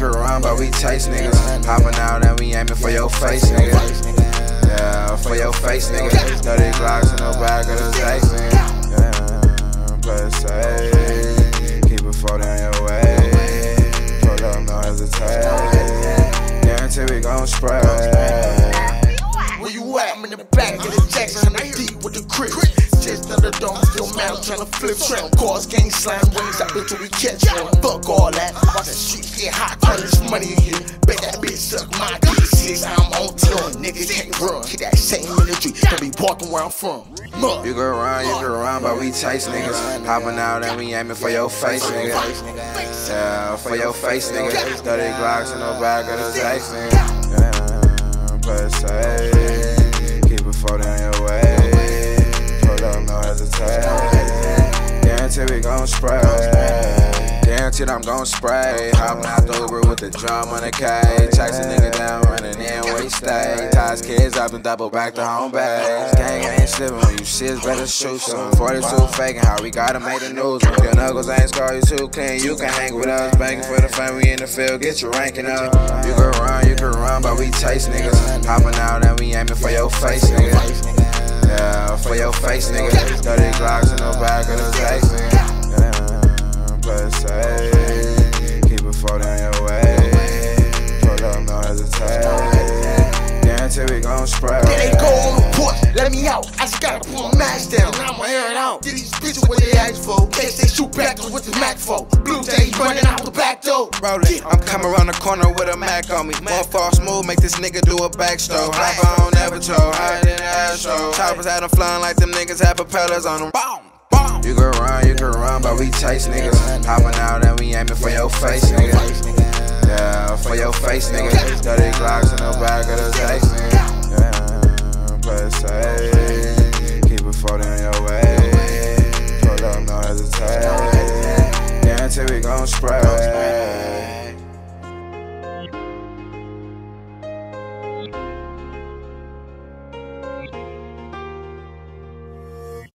can run, but we taste niggas. Hopping out and we aiming for your face, nigga. Yeah, for your face, nigga. 30 Glocks in the back of the safe, nigga. Yeah, play it safe. Keep it 40 on your way. Pull up, no hesitate. Guarantee we gon' spray. Where you at? I'm in the back of the Jackson, I'm deep with the crib. Just under the dome, still mad, I'm tryna flip trim. Cars, gang, slam, wings, I built till we catch one. Fuck all that, watch the street get hot, call this money in here. Bet that bitch suck my D6, I'm on tour, niggas can't run. Keep that same energy, don't be walking where I'm from. You can run, but we taste niggas. Hopping out and we aiming for your face, nigga. Yeah, for your face, nigga. 30 Glocks in the back of the safe, nigga. Yeah, play it safe. Keep it 40 on your way. No hesitate. Guaranteed we gon' spray. Guaranteed I'm gon' spray. Hopping out the Uber with the drum on the cage. Chase a nigga down, running in where he stay. Ties kids up and double back to home base. Gang ain't slipping when you shits better shoot some. 42 faking how we gotta make the news. When your knuckles ain't scarred, you too clean. You can hang with us. Banking for the family in the field, get your ranking up. You can run, but we taste niggas. Hopping out and we aiming for your face, nigga. Yeah, for your face, nigga. 30 Glocks in the back of the safe, nigga. Yeah, play it safe. Keep it 40 on your way. Pull up, no hesitate. Guarantee we gon' spray. Then they go on the porch, let me out. I just gotta pull my mask down. Now I'ma air it out. Get these bitches what they ask for. Case they shoot back with the Mac for. Blue Jay running out the back door. Rollin', I'm coming around the corner with a Mac on me. More false move, make this nigga do a backstroke. Hop on Evertrol, higher than the Astro. Choppers had them flying like them niggas had propellers on them. Boom, boom. You can run, but we taste niggas. Hopping out and we aiming for your face, nigga. Yeah, for your face, nigga. 30 Glocks in the back of the safe, nigga. Yeah, play it safe.